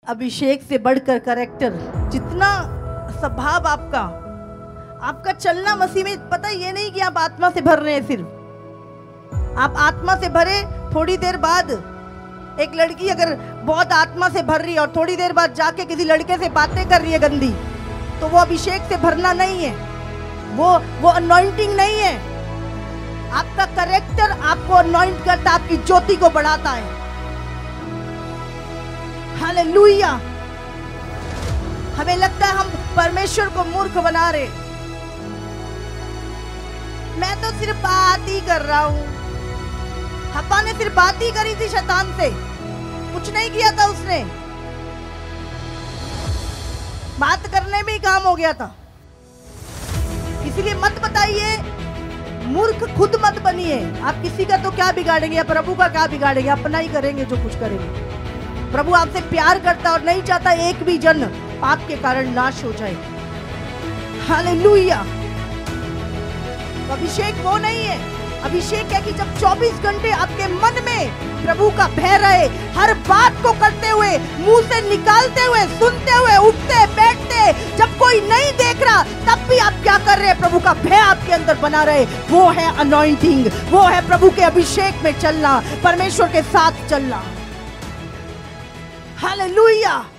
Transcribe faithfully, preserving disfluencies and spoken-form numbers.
अभिषेक से बढ़कर कैरेक्टर, जितना स्वभाव आपका आपका चलना मसीह में, पता ये नहीं कि आप आत्मा से भर रहे हैं, सिर्फ आप आत्मा से भरे, थोड़ी देर बाद एक लड़की अगर बहुत आत्मा से भर रही है और थोड़ी देर बाद जाके किसी लड़के से बातें कर रही है गंदी, तो वो अभिषेक से भरना नहीं है, वो वो अनॉइंटिंग नहीं है। आपका कैरेक्टर आपको अनॉइंट करता, आपकी ज्योति को बढ़ाता है। हालेलुया। हमें लगता है हम परमेश्वर को मूर्ख बना रहे, मैं तो सिर्फ बात ही कर रहा हूं। हव्वा ने सिर्फ बात ही करी थी शैतान से, कुछ नहीं किया था उसने, बात करने में ही काम हो गया था। इसीलिए मत बताइए, मूर्ख खुद मत बनिए। आप किसी का तो क्या बिगाड़ेंगे, या प्रभु का क्या बिगाड़ेंगे, अपना ही करेंगे जो कुछ करेंगे। प्रभु आपसे प्यार करता और नहीं चाहता एक भी जन पाप के कारण नाश हो जाए। हालेलुया। अभिषेक वो नहीं है, अभिषेक है कि जब चौबीस घंटे आपके मन में प्रभु का भय रहे, हर बात को करते हुए, मुंह से निकालते हुए, सुनते हुए, उठते बैठते, जब कोई नहीं देख रहा तब भी आप क्या कर रहे हैं, प्रभु का भय आपके अंदर बना रहे। वो है अनॉइंटिंग, वो है प्रभु के अभिषेक में चलना, परमेश्वर के साथ चलना। हालेलुया।